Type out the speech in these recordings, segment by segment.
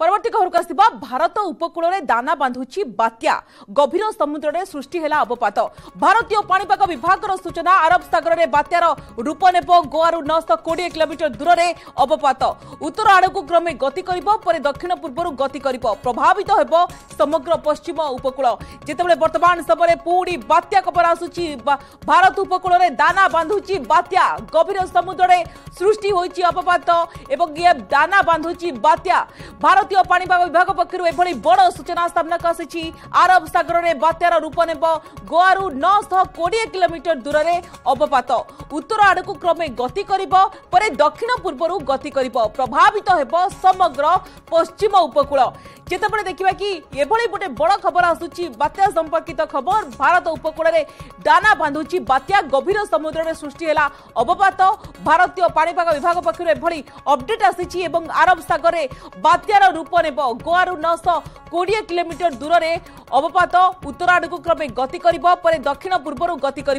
परवर्ती खबर को आसिबा भारत उपकूल में दाना बांधुची बात्या गभीर समुद्र में सृष्टि है अवपात। भारतीय पाणीपाग विभाग सूचना अरब सागर में बात्यार रूप नेब गोआरु 920 किलोमीटर दूर में अवपात उत्तर आड़क क्रमे गति कर दक्षिण पूर्व गति कर प्रभावित होब समग्र पश्चिम उपकूल जितेबाला वर्तमान समय पुणी बात्या खबर आसुची। भारत उपकूल में दाना बांधुची बात्या गभीर समुद्र में सृष्टि होइची अवपात एवं ये दाना बांधुची बात्या। भारतीय पाणीपाग विभाग पक्षर एभली बड़ सूचना सामना आसी। अरब सागर में बात्यार रूप नेब गोआरु 920 किलोमीटर दूर में अवपात उत्तर आड़क क्रमे गति कर दक्षिण पूर्व गति कर प्रभावित होब समग्र पश्चिम उपकूल। जितेबाला देखा कि एभली गोटे बड़ खबर आसुची बात्या संपर्कित खबर। भारत उपकूल में दाना बांधुची बात्या गभीर समुद्र में सृष्टि है अवपात। भारतीय पाणीपाग विभाग पक्षर एभली अपडेट आसी। अरब सागर में बात्यार रूप नेब गोआरु 920 किलोमीटर दूर में अवपात उत्तर आड़क क्रमे गति कर दक्षिण पूर्व गति कर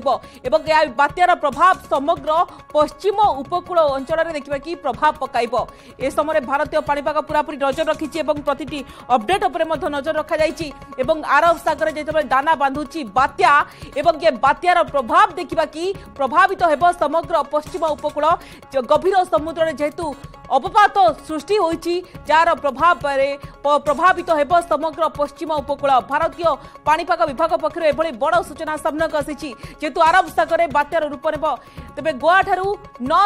बात्यार प्रभाव समग्र पश्चिम उपकूल अंचल में देखा कि प्रभाव पकाइब। ए समय भारतीय पाणीपाग पूरापूरी नजर रखी प्रति अपडेट उपर नजर रखा जाइछि। अरब सागर जितेबाला दाना बांधुची बात्या एवं ये बात्यार प्रभाव देखा कि प्रभावित होब समग्र पश्चिम उपकूल गभीर समुद्र में जेहेतु अवपात सृष्टि होइछि जार प्रभाव प्रभावित होब समग्र पश्चिम उपकूल। भारतीय पाणीपाग विभाग पक्षर एभली बड़ सूचना सामना आसी। जेहेतु अरब सागर बात्यार रूप नेब तेबे गोवा ठारू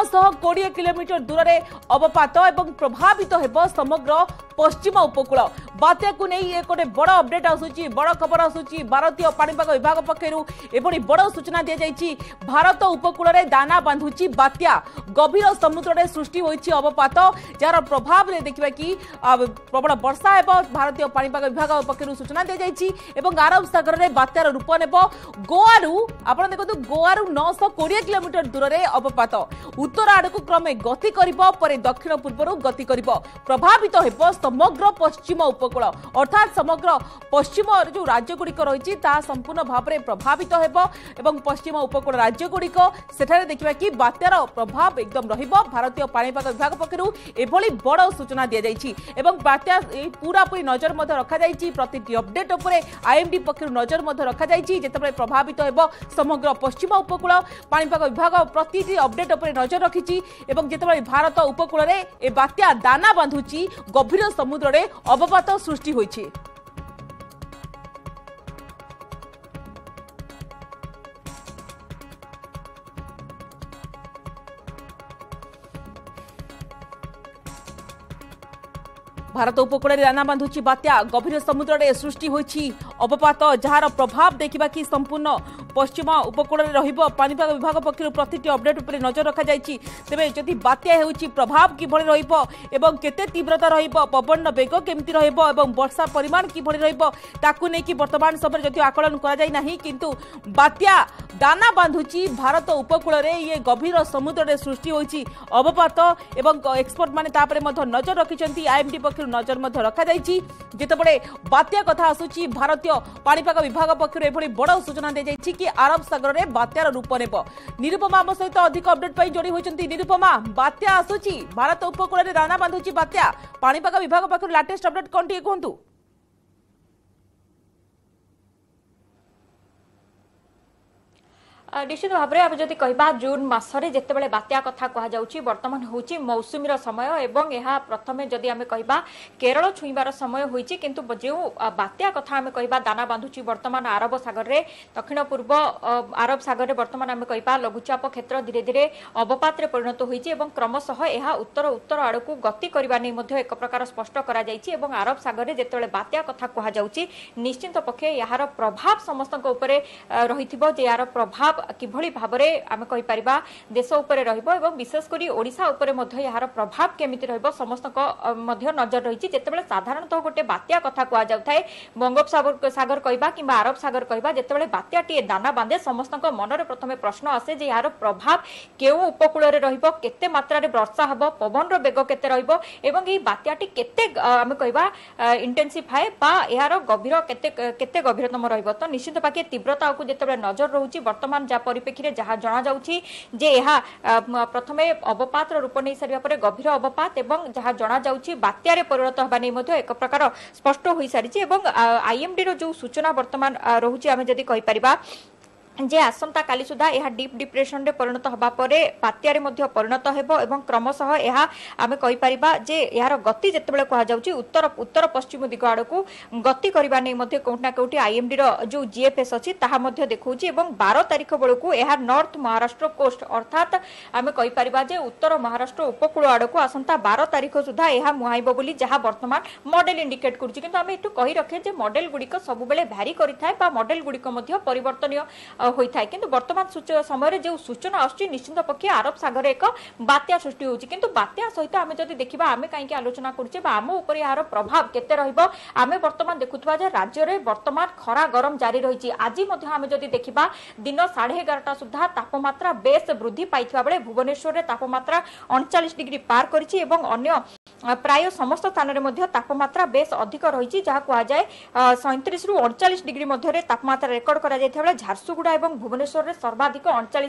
920 किलोमीटर दूर में अवपात एवं प्रभावित होब समग्र पश्चिम उपकूल। बात्या को नहीं एक बड़ अपडेट आसूची बड़ खबर आसूची। भारतीय पाणीपाग विभाग पक्षर एभली बड़ सूचना दी जाइछि। भारत उपकूल में दाना बांधुची बात्या गभीर समुद्र में सृष्टि होइछि अवपात जार प्रभाव में देखा कि प्रबल वर्षा है। भारतीय पाणीपाग विभाग पक्षर सूचना दी जाइछि। अरब सागर में बात्यार रूप नेब गोआरु आप देखो गोआरु 920 किलोमीटर दूर में अवपात उत्तर आड़क क्रमे गति कर दक्षिण पूर्व गति कर प्रभावित होब समग्र पश्चिम उपकूल अर्थात समग्र पश्चिम जो राज्य गुड़िक रही संपूर्ण भाव में प्रभावित होब पश्चिम उपकूल राज्य गुड़िक सेठारे देखा कि बात्यार प्रभाव एकदम रहिबो। भारतीय पाणीपाग विभाग पक्षर एभली बड़ सूचना दी जाइछि एवं बात्या पूरापूरी नजर रखा जाइछि। प्रति अपडेट उपर आईएमडी पक्षर नजर रखा जाइछि जेतेबेले प्रभावित होब समग्र पश्चिम उपकूल। पाणीपाग विभाग प्रति अपडेट उपर नजर रखिछि एवं जेतेबेले भारत उपकूल में ए बात्या दाना बांधुची गभीर समुद्र में अवपात सृष्टि होइछि। भारत उपकूल में दाना बांधुची बात्या गभीर समुद्र में सृष्टि होइछि अवपात जार प्रभाव देखा कि संपूर्ण पश्चिम उपकूल में रहिबो। पाणीपाग विभाग पक्षर प्रति अपडेट उपर नजर रखा जाइछि। तेबे जदि बात्या हेउछि प्रभाव किभଳି रहिबो एवं केते तीव्रता रहिबो पवन वेग केमति रहिबो एवं वर्षा परिमाण किभଳି रहिबो ताकू नै कि वर्तमान समय जदि आकलन करा जाय नाही किंतु बात्या दाना बांधुची भारत उपकूल में ये गभीर समुद्र में सृष्टि होइछि अवपात एवं एक्सपर्ट माने तापरे मध्य नजर रखिछंती। आईएमडी पक्षर नजर मध्य रखा जाइछि। जेतेबेले बात्या कथा आसुची भारतीय पाणीपाग विभाग पक्षर एभली बड़ सूचना दी जाइछि कि अरब सागर में बात्यार रूप नेब। निरुपमा आम सहित अधिक अपडेट पाई जोड़ी होइछंती। निरुपमा बात्या आसुची भारत उपकूल में दाना बांधुची बात्या पाणीपाग विभाग पक्षर लेटेस्ट अपडेट कोन टिके कहंतु। निश्चित भाव में जदि कहबा जून मासरे जितेबाला बात्या कथा कहुच्छी बर्तमान होची मौसुमीर समय एवं यह प्रथमे जदि आमे कहबा केरल छुईबार समय होईची किंतु जो बात्या कथा आमे कहबा दाना बांधुची वर्तमान अरब सागर रे दक्षिण पूर्व अरब सागर रे वर्तमान आमे कहबा लघुचाप क्षेत्र धीरे धीरे अवपात रे परिणत होईची एवं क्रमशः यह उत्तर उत्तर आड़क गति करबा नै मध्ये एक प्रकार स्पष्ट करा जाईची एवं अरब सागर रे जेतेबेले बात्या कथा कहुच्छी निश्चित पक्षे यार प्रभाव समस्त उपरे रहिथिबो जे यार प्रभाव किभଳି भाबरे आमे कहि परिबा देश उपरे रहइबो एवं विशेष करी ओडिसा उपरे मध्ये यार प्रभाव केमिति रहइबो समस्तक मध्ये नजर रहिछि। जेतेबेले साधारणतः गोटे बात्या कथा कुआ जाउथाय बंगोपसागर सागर कहबा किबा अरब सागर कहबा जेतेबेले बात्याटी दाना बांधे समस्तक मनरे प्रथमे प्रश्न आसे जे यार प्रभाव केउ उपकूल रे रहइबो केते मात्रा रे वर्षा हबो पवन रो वेग केते रहइबो एवं एही बात्याटी केते आमे कहबा इंटेंसिफाई बा यार गभीर केते केते गभीरतम रहइबो। तो निश्चित पाके तीव्रता को जेतेबेले नजर रहउछि वर्तमान जहाँ परिप्रेक्षी जहाँ जना जाउछि जे यह प्रथमे अवपात रूप नहीं सारिबा परे गभीर अवपात एवं जहाँ जना जाउछि बात्यारे परिणत होबा नै मध्ये एक प्रकार स्पष्ट होई सारिछि एवं आईएमडी रो जो सूचना वर्तमान रहुछि आमे जदि कहि परिबा जे आसंता काली सुधा यह डीप डिप्रेशन रे परिणत होबा परे बात्यारे मध्ये परिणत हेबो एवं क्रमशः यह आमे कहि परिबा जे यार गति जेतेबेले कहा जाउची उत्तर पश्चिम दिग आडकू गति करबा नै मध्ये कोठना कोठी आईएमडी रो जो जीएफएस अछि ताहा मध्ये देखौची एवं 12 तारिख बेलकू यह नॉर्थ महाराष्ट्र कोस्ट अर्थात आमे कहि परिबा जे उत्तर महाराष्ट्र उपकूल आडकू आसंता 12 तारिख सुधा यह मुहाइबो बोली जहा वर्तमान मॉडल इंडिकेट करछि किंतु आमे एटु कहि रखे जे मॉडल गुडी को सब बेले भ्यारी करिथाय बा मॉडल गुडी को मध्ये परिवर्तनीय होइथाय किंतु वर्तमान समय जो सूचना आछि निश्चित पक्षे अरब सागर एक बात्या सृष्टि होछि किंतु बात्या सहित आमे जदि देखिबा आमे काईकि आलोचना करछे बा आम ऊपर यार प्रभाव केते रहइबो आमे वर्तमान देखुथबा जे राज्य रे वर्तमान खरा गरम जारी रहिछि आज मध्ये आमे जदि देखिबा दिन 11:30 सुधा तापमात्रा बेस वृद्धि पाइथबा बेले भुवनेश्वर रे तापमात्रा 39 डिग्री पार करिछि एवं अन्य प्राय समस्त स्थान रे मध्ये तापमात्रा बेस अधिक रहिछि जहा कुआ जाय 37 रु 39 डिग्री मध्ये रे तापमात्रा रेकॉर्ड करा जायथबा बेले झारसुगुडा एवं भुवनेश्वर रे सर्वाधिक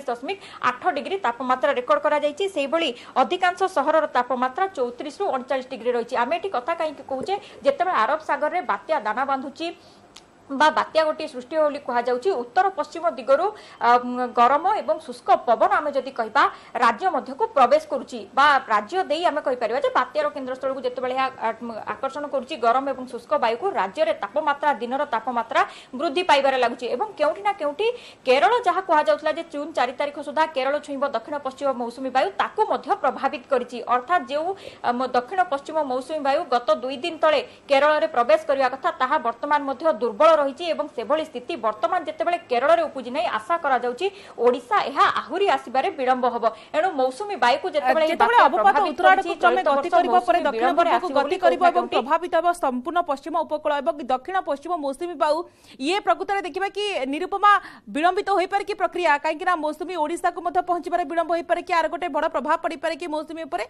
39.8 डिग्री तापमात्रा रेकॉर्ड करा जायछि सेहि बळी अधिकांश सहरर तापमात्रा 34 रु 39 डिग्री रहिछि आमे एठी कथा काई कहूचे जेतेबे अरब सागर रे बात्या दाना बांधुछि बा बात्या गोटे सृष्टि होली कहा जाउची उत्तर पश्चिम दिगरु गरम एवं शुष्क पवन आमे जदि कहिबा राज्य मध्य को प्रवेश करूची बा राज्य देई आमे कहि परिबा जे बात्यार केंद्र स्थल को जेतेबेले आकर्षण करूची गरम एवं शुष्क वायु को राज्य रे तापमात्रा दिनर तापमात्रा वृद्धि पाइबारे लागुची एवं केउठी ना केउठी केरल जहा कहा जाउतला जे जून 4 तारिख सुधा केरल छुइबो दक्षिण पश्चिम मौसुमी वायु ताकू मध्य प्रभावित करिची अर्थात जे दक्षिण पश्चिम मौसुमी वायु गत 2 दिन तळे केरल रे प्रवेश करिया कथा ताहा वर्तमान मध्य दुर्बल रहिछि एवं सेभଳି स्थिति वर्तमान जेतेबेले केरल रे उपजि नै आशा करा जाउछि ओडिसा एहा आहुरी आसीबारे विलंब होबो एनु मौसुमी वायु को जेतेबेले अवपात उत्तरायण को क्रमे गति करिबो परे दक्षिण पूर्व को गति करिबो एवं प्रभावित होबो संपूर्ण पश्चिम उपकूल एवं दक्षिण पश्चिम मौसुमी वायु ये प्रकृତରେ देखिबा कि निरुपमा विलंबित होई पारे कि प्रक्रिया काहे कि ना मौसुमी ओडिसा को मध्ये पहुंचिबारे विलंब होई पारे कि आर गोटे बड़ प्रभाव पड़ी पारे कि मौसुमी ऊपर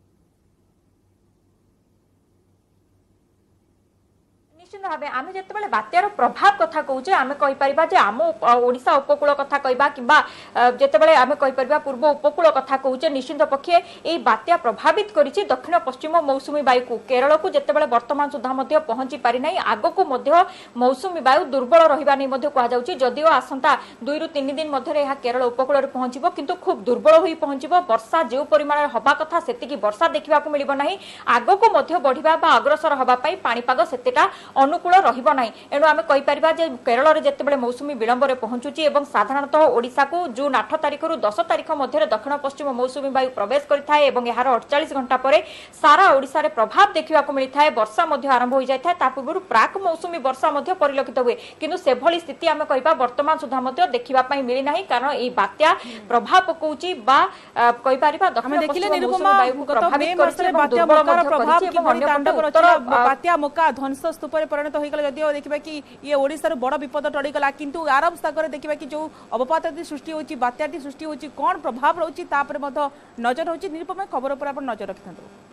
भावे आम जिते बात्यार प्रभाव कथा कहूचे आम कहीपर जे आम ओडिशा उपकूल कथा कहवा कि जिते आम कहीपर पूर्व उपकूल कथा कहूचे निश्चित पक्षे यही बात्या प्रभावित करिछि दक्षिण पश्चिम मौसुमी वायु को केरल को जिते वर्तमान सुधा पहुंची पारि ना आग को मौसुमी वायु दुर्बल रहा नहीं कहुच्छी जदिओ आसंता 2 ରୁ 3 दिन मध्य केरल उपकूल में पहुंचब किंतु खूब दुर्बल हो पहुंचब वर्षा जो परिमाण हवा कथा से वर्षा देखा मिल ना आग को बढ़िया अग्रसर होगापाई पाणीपाग सेतेटा अनुकूल रहिबो नाही एणु आमे कहि परिबा जे केरल रे जेतेबेले मौसुमी विलंब रे पहुंचुची एवं साधारणतः ओडिसा को जून 8 तारिख रु 10 तारिख मध्य दक्षिण पश्चिम मौसुमी वायु प्रवेश करिथाय एवं यार 48 घंटा परे सारा ओडिसा रे प्रभाव देखिबा को मिलिथाय वर्षा मध्य आरंभ होई जायथाय ता पूर्व प्राक मौसुमी वर्षा मध्य परिलक्षित हुए किंतु सेभଳି स्थिति आमे कहिबा वर्तमान सुधा मध्य देखिबा पई मिलि नाही कारण एई बात्या प्रभाव पकोउची बा कहि परिबा दक्षिण पश्चिम मौसुमी वायु को प्रभावित करछि बात्या मोकार प्रभाव किभଳି तांडव रचना बात्या मोका ध्वंस स्तूप रे परिणत होई गला जदिओ देखिबा कि ये ओडिसा रो बड़ विपद टडी गला किंतु अरब सागर देखिबा कि जो अवपातटी सृष्टि होची बात्याटी सृष्टि होची कोन प्रभाव रहउची ता पर मध नजर होची निरुपमा खबर पर आपण नजर रखथांतो।